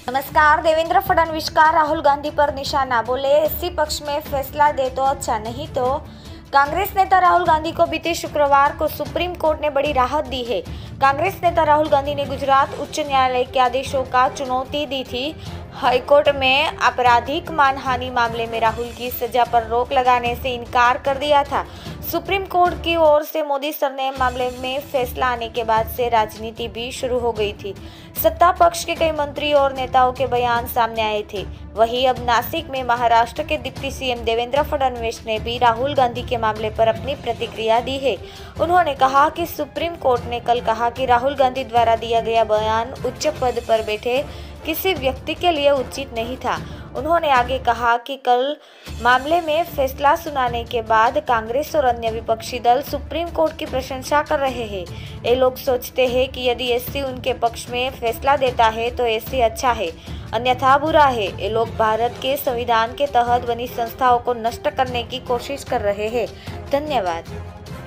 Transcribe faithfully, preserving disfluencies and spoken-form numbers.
नमस्कार। देवेंद्र फडणवीस का राहुल गांधी पर निशाना, बोले एससी पक्ष में फैसला दे तो अच्छा, नहीं तो। कांग्रेस नेता राहुल गांधी को बीते शुक्रवार को सुप्रीम कोर्ट ने बड़ी राहत दी है। कांग्रेस नेता राहुल गांधी ने गुजरात उच्च न्यायालय के आदेशों का चुनौती दी थी। हाईकोर्ट में आपराधिक मानहानि मामले में राहुल की सजा पर रोक लगाने से इनकार कर दिया था। सुप्रीम कोर्ट की ओर से मोदी सरनेम मामले में फैसला आने के बाद से राजनीति भी शुरू हो गई थी। सत्ता पक्ष के कई मंत्री और नेताओं के बयान सामने आए थे। वहीं अब नासिक में महाराष्ट्र के डिप्टी सीएम देवेंद्र फडणवीस ने भी राहुल गांधी के मामले पर अपनी प्रतिक्रिया दी है। उन्होंने कहा कि सुप्रीम कोर्ट ने कल कहा कि राहुल गांधी द्वारा दिया गया बयान उच्च पद पर बैठे किसी व्यक्ति के लिए उचित नहीं था। उन्होंने आगे कहा कि कल मामले में फैसला सुनाने के बाद कांग्रेस और अन्य विपक्षी दल सुप्रीम कोर्ट की प्रशंसा कर रहे हैं। ये लोग सोचते हैं कि यदि एससी उनके पक्ष में फैसला देता है तो एससी अच्छा है, अन्यथा बुरा है। ये लोग भारत के संविधान के तहत बनी संस्थाओं को नष्ट करने की कोशिश कर रहे हैं। धन्यवाद।